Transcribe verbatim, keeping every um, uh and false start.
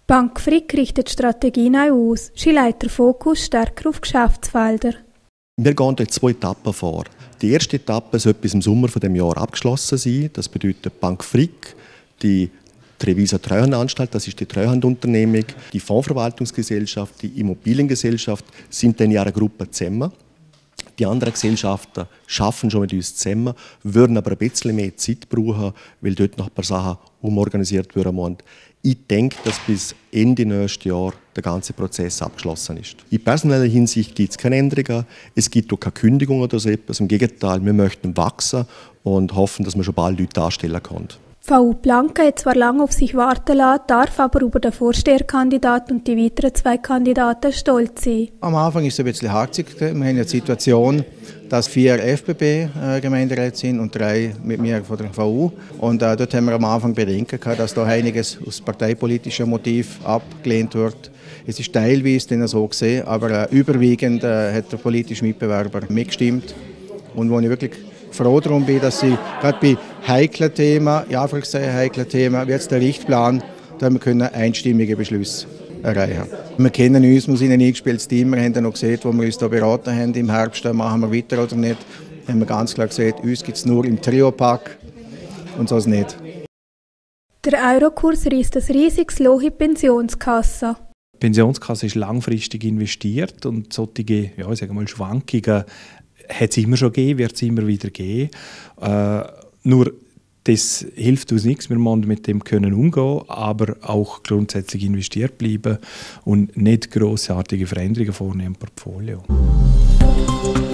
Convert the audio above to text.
Bank Frick richtet die Strategie neu aus. Sie legt den Fokus stärker auf Geschäftsfelder. Wir gehen in zwei Etappen vor. Die erste Etappe soll bis im Sommer dieses Jahres abgeschlossen sein. Das bedeutet, Bank Frick, die Treviso Treuhandanstalt, das ist die Treuhandunternehmung, die Fondsverwaltungsgesellschaft, die Immobiliengesellschaft sind in ihrer Gruppe zusammen. Die anderen Gesellschaften arbeiten schon mit uns zusammen, würden aber ein bisschen mehr Zeit brauchen, weil dort noch ein paar Sachen umorganisiert werden müssen. Ich denke, dass bis Ende nächstes Jahr der ganze Prozess abgeschlossen ist. In personeller Hinsicht gibt es keine Änderungen, es gibt auch keine Kündigung oder so etwas. Im Gegenteil, wir möchten wachsen und hoffen, dass wir schon bald Leute anstellen können. V U Blanca hat zwar lange auf sich warten lassen, darf aber über den Vorsteherkandidaten und die weiteren zwei Kandidaten stolz sein. Am Anfang ist es ein bisschen harzig. Wir haben ja die Situation, dass vier F B B-Gemeinderäte sind und drei mit mir von der V U. Und äh, dort haben wir am Anfang Bedenken gehabt, dass da einiges aus parteipolitischen Motiven abgelehnt wird. Es ist teilweise dann so gesehen, aber äh, überwiegend äh, hat der politische Mitbewerber mitgestimmt. Und wo ich wirklich froh darum bin, dass sie gerade bei heiklen Themen, ja, Anführungszeichen heiklen Themen, wie jetzt der Richtplan, da haben wir können einstimmige Beschlüsse erreichen. Wir kennen uns, wir sind ein eingespieltes Team, wir haben ja noch gesehen, wo wir uns da beraten haben im Herbst, machen wir weiter oder nicht. Da haben wir ganz klar gesagt, uns gibt es nur im Trio-Pack und sonst nicht. Der Eurokurs reißt ein riesiges Loch in die Pensionskasse. Die Pensionskasse ist langfristig investiert und solche, ja, ich sage mal, Schwankungen hat es immer schon gegeben, wird es immer wieder geben. Äh, nur das hilft uns nichts, wir müssen mit dem können umgehen, aber auch grundsätzlich investiert bleiben und nicht grossartige Veränderungen vornehmen im Portfolio.